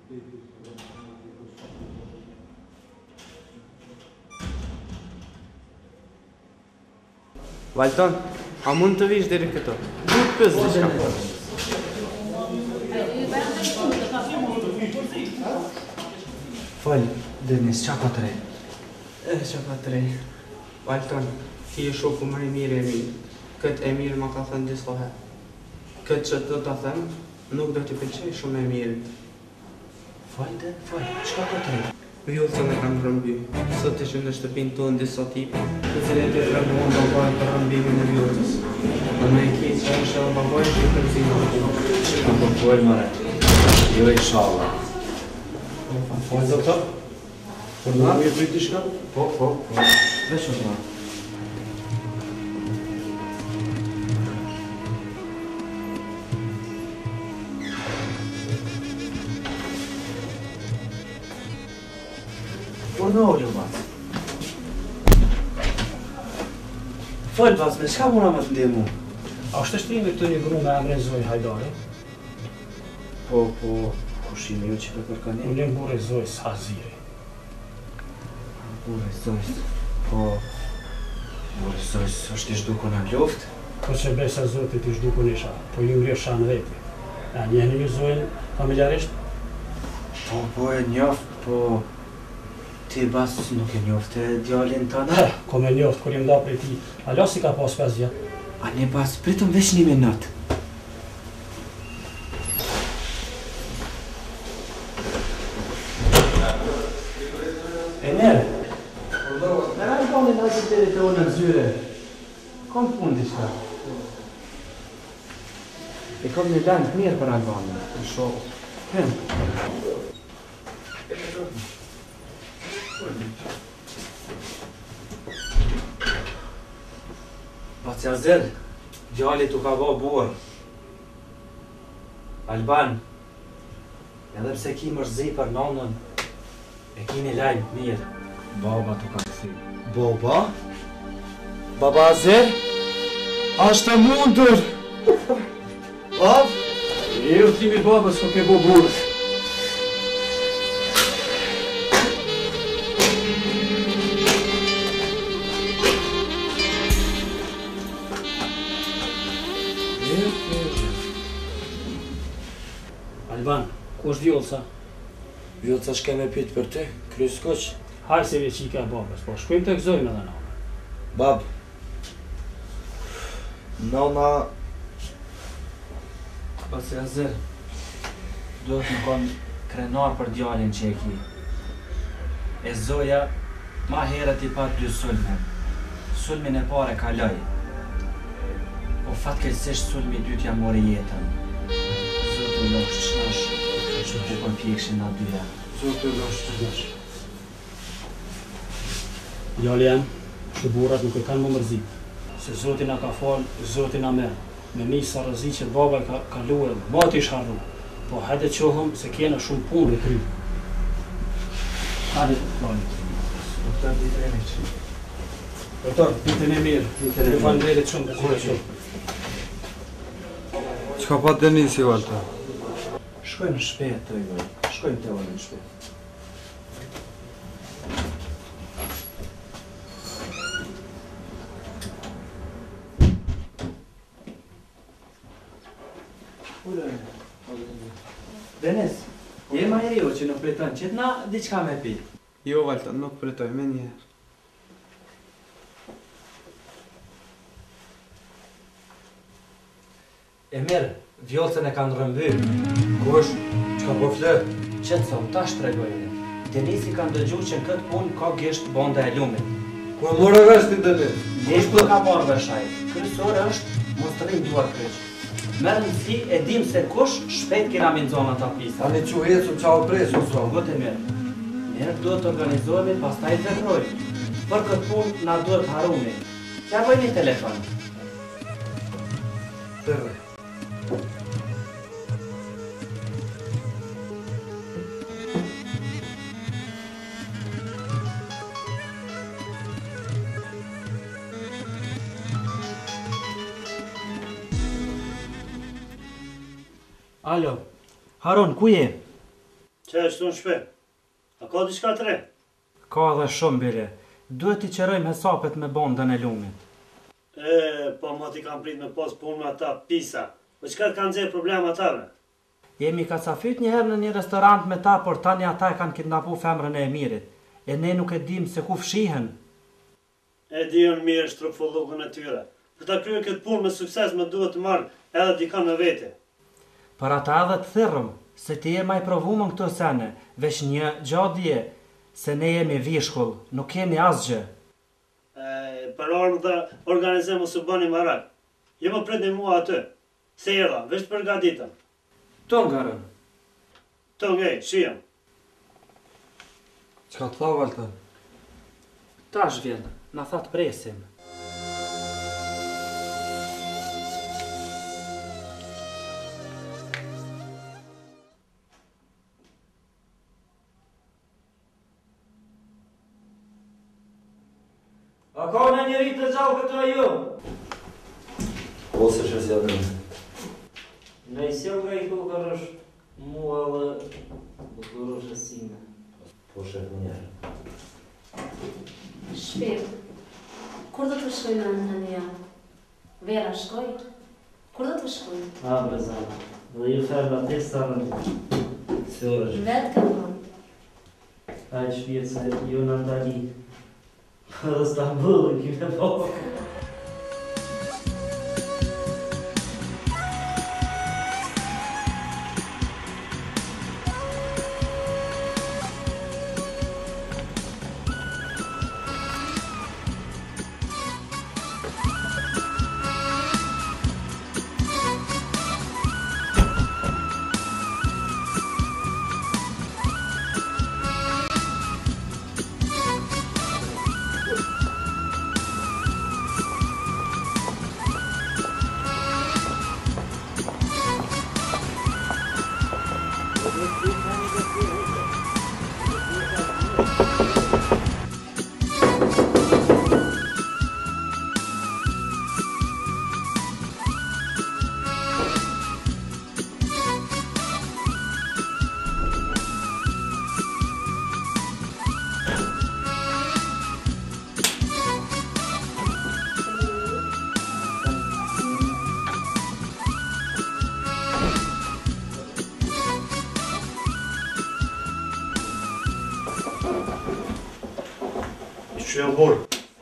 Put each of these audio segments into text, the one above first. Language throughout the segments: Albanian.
Valton, a mund të vish deri këto. Nuk pës diçka po. Fal, Denis, qa ka të re? Që ka të rej. Valton, ti e shoku më i mirë e mi. Këtë e mirë ma ka thënë disa herë. Këtë që të të thëmë, nuk do t'i pëlqej shumë e mirë. Fal, qka ka të re? Vjullësën e kam rëmby. Sot ishim në shtëpinë tonë disa tipi, të cilët e rëmbuan babajnë për rëmbimin e vjullës. Në me e keqë që është edhe babajnë që i përzinë në punë. Ka të pojnë mëre. Jo i shala. Falë, doktor? Por në e bëjt i shka? Po. Veç o të ma. Por në olju, bat. Fal, bat, me shka muna më të ndihmu? A është shtrimi këtë një gru me emrin Zoj Hajdari? Po, kushimi ju që për kërkani? Unë një burë e Zoj Shaziri. Burë e Zoj, po... Burë e Zoj, është i shduku në luft? Po që besa Zotit i shduku nisha, po ju mërë shanë veti. A njehni një Zojnë familjarisht? Po e njoft, po... Ti bas nuk e njoft e djallin të në? Ko me njoft, kur jem da prej ti. Alo si ka pas 5 vjetë? A ne bas, pritëm veç 1 minut. E nere? Me rajnë koni në asit të unë në zyre. Kom pun t'i shka. E kom një land mirë për Albanin. Në shohë. Hem. Bacja Zel, djalli t'u ka ba buër. Alban, edhe pse ki mërzej për nanën, e kini lajmë mirë. Baba t'u ka këthi. Baba? Baba Zel? Ashtë e mundur! Bab? E u t'imi babës ko ke bo burës. Alban, ku është vjollësa? Vjollësa shke me pytë për ty, krys koq. Hajë se veqika e babës, po shkojmë të gëzojmë edhe na. Bab, nana... Bacja Zer, duhet më konë krenar për djallin që e ki. E Zoja, ma herët i pat 2 sulme. Sulmin e pare ka loj. Po fatkeqësisht sulmi i dytë ja mori jetën. Zotë losh qënash, që të për pjekshin nga 2 janë. Zotë losh qënash. Djalli jam, që burat nuk e kanë më mërzit. Se Zotin a ka falë, Zotin a merë. Me mi sa rëzi që baba ka kaluë, bati ish harru. Po hajde qohëm se kena shumë punë dhe kry. Hajde, bani. Doktor, ditën e mirë. Doktor, ditën e mirë. Ditën e mirë. Falenderit shumë, kërë shumë. Qka pa Denisi, Valta? Shkojmë në shpejt, të i voj. Shkojmë të unë në shpejt. Denis, je ma e jo që nuk priton, që t'na diqka me pi. Jo, Valton, nuk pritoj me njerë. E mirë, vjollësën e kanë rëmbyrë. Kush? Qka po flë? Qëtëson, ta shtregojnë. Denisi kanë dëgju që në këtë punë ka gisht bonda e lumit. Ku e morë vesh ti Denis? Nesh nuk ka marrë veshaj. Kryesore është mos të rejnë duar kryq. Merë nësi e dim se kush shpejt kena minzona ta pisa. Ani që hecëm qa o presu, so. Gote mirë. Mirë duhet të organizohemi, pastaj të veprojmë. Për këtë punë na duhet harumi. Kja bëj një telefon. Tërre. Alo, Haron, ku je? Që e shtu në shpe? A ka diçka të re? Ka edhe shumë bire. Duhet t'i qërojmë hesapet me bondën e lumit. Po ma t'i kam prit me pas punë me ata pisa. Po qëka t'kanë nxjerr problem atave? Jemi kacafyt njëherë në një restorant me ta, por tani ata e kanë kidnapu femrën e Emirit. E ne nuk e dim se ku fshihen. E di unë mirë shtrupfullukën e tyre. Për ta kryer këtë punë me sukses më duhet të marrë edhe dikan me vete. Për ata edhe të thirrëm, se ti je ma i provumën këto sene, veç një gjadje, se ne jemi vishkull, nuk kemi asgjë. Për orë dhe organizem u së bëni marak. Jo më prit një mua aty. Se erdha, veç të përgatitëm. Ton garën. Të ngej, shijem. Çka të tha Walter? Tash vjen, na tha të presim. A ka në njëri të gjallë këto ju? Ose që si atëm. Në i sjell nga i kërësh mua dhe kërësh e sime. Po shef më njerë. Shpirë, kur do të shkojnë në një javë? Vera shkoj? Kur do të shkojnë? A, brezana, dhe ju ferda të starën. Si orë është? Vetë ka thonë. A i shpirë se ju në ndali. Dhe Stambullë, kime po. Që janë borë?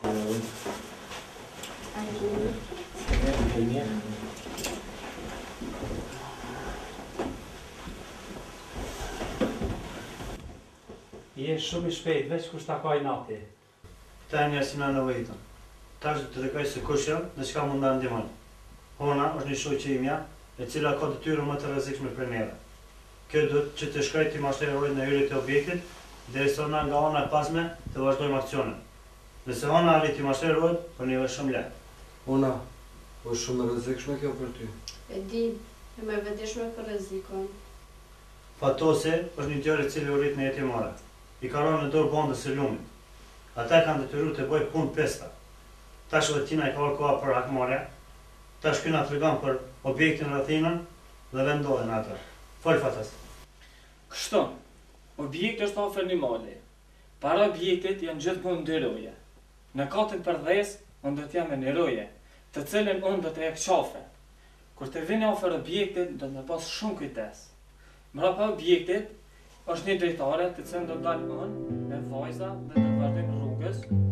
Je shumë i shpejt, veç kush ta ka i nati. Ta e njerë si në në vejtën. Ta është të rekaj se kush janë dhe qka mund da ndimon. Hona është një shoqe imja, e cila ka detyrë më të rrezikshme për neve. Kjo do që të shkoj të mashtrojnë në hyrje të objektit, derisa na nga ona e pasme të vazhdojmë aksionin. Nëse ona arrit të mashtrojnë, për neve shumë lehtë. Ona, është shumë e rrezikshme kjo për ty. E di, e me vetishme për rrezikon. Fatose është një djalë i cili u rrit në jetimare. I ka rënë në dorë bondës së lumit. Ata kanë detyruar të bëjë punë pesta. Tash edhe tina i ka koha për hakmarrje. Tash ky na tregon për objektin rrethinën dhe vendohen ata. Fol Fatas. Kështu, objekti është afër një mali. Para objektit janë gjithmonë dy roje. Në katën përdhes, unë do t'jam me një roje, të cilën unë do t'e qafe. Kur të vini afër objektit, do të pas shumë kujtes. Mrapa objektit është një drejtare të cilën do t'dalë unë me vajza dhe do të vazhdojmë rrugës